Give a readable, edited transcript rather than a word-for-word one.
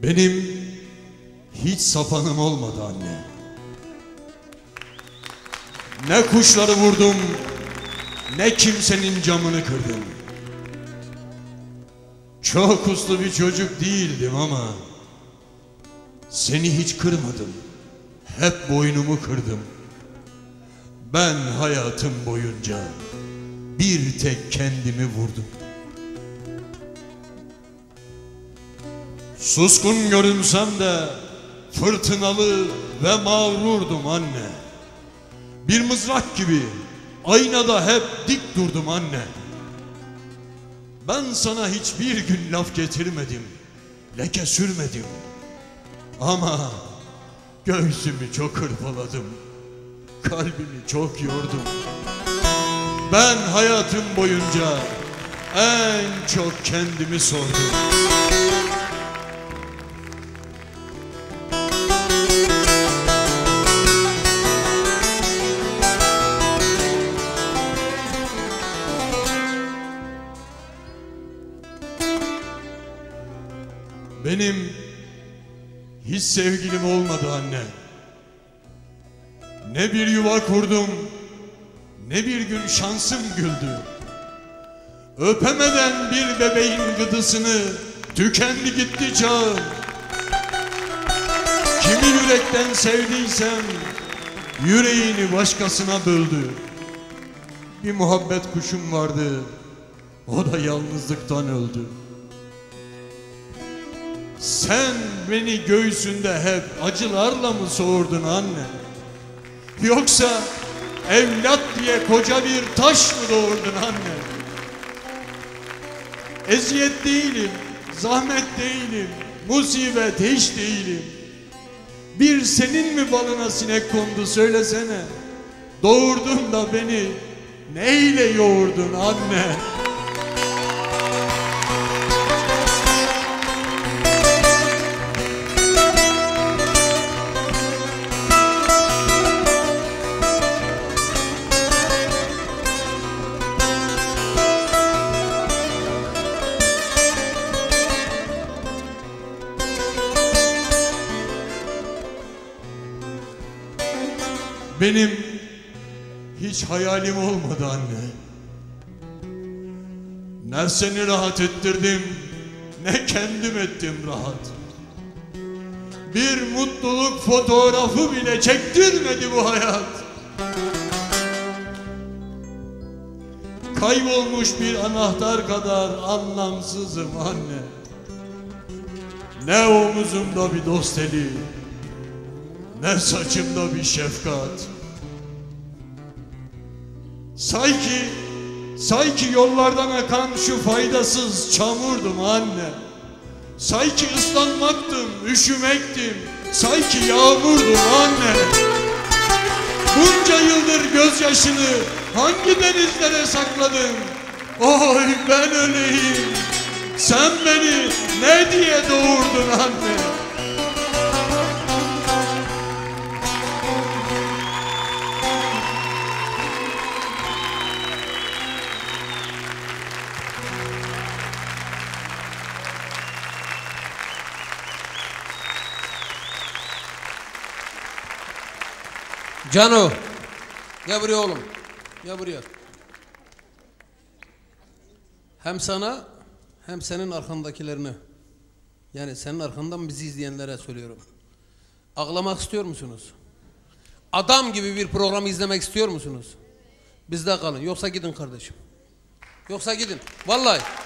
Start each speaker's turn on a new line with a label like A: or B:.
A: Benim hiç sapanım olmadı anne. Ne kuşları vurdum, ne kimsenin camını kırdım. Çok uslu bir çocuk değildim ama seni hiç kırmadım. Hep boynumu kırdım. Ben hayatım boyunca bir tek kendimi vurdum. Suskun görünsem de fırtınalı ve mağrurdum anne. Bir mızrak gibi aynada hep dik durdum anne. Ben sana hiçbir gün laf getirmedim, leke sürmedim. Ama göğsümü çok hırpaladım, kalbimi çok yordum. Ben hayatım boyunca en çok kendimi sordum. Benim hiç sevgilim olmadı anne. Ne bir yuva kurdum, ne bir gün şansım güldü. Öpemeden bir bebeğin gıdısını tükendi gitti çağım. Kimi yürekten sevdiysem yüreğini başkasına böldü. Bir muhabbet kuşum vardı, o da yalnızlıktan öldü. Sen beni göğsünde hep acılarla mı soğurdun anne? Yoksa evlat diye koca bir taş mı doğurdun anne? Eziyet değilim, zahmet değilim, musibet hiç değilim. Bir senin mi balına sinek kondu söylesene. Doğurdun da beni neyle yoğurdun anne? Benim hiç hayalim olmadı anne. Ne seni rahat ettirdim, ne kendim ettim rahat. Bir mutluluk fotoğrafı bile çektirmedi bu hayat. Kaybolmuş bir anahtar kadar anlamsızım anne. Ne omuzumda bir dost eli, ne saçımda bir şefkat. Sanki yollardan akan şu faydasız çamurdum anne. Sanki ıslanmaktım, üşümektim. Sanki yağmurdum anne. Bunca yıldır gözyaşını hangi denizlere sakladın? Oy ben öleyim. Sen beni ne diye doğurdun anne?
B: Cano, gel buraya oğlum, gel buraya. Hem sana hem senin arkandakilerine, yani senin arkandan bizi izleyenlere söylüyorum. Ağlamak istiyor musunuz? Adam gibi bir programı izlemek istiyor musunuz? Bizde kalın, yoksa gidin kardeşim. Yoksa gidin, vallahi.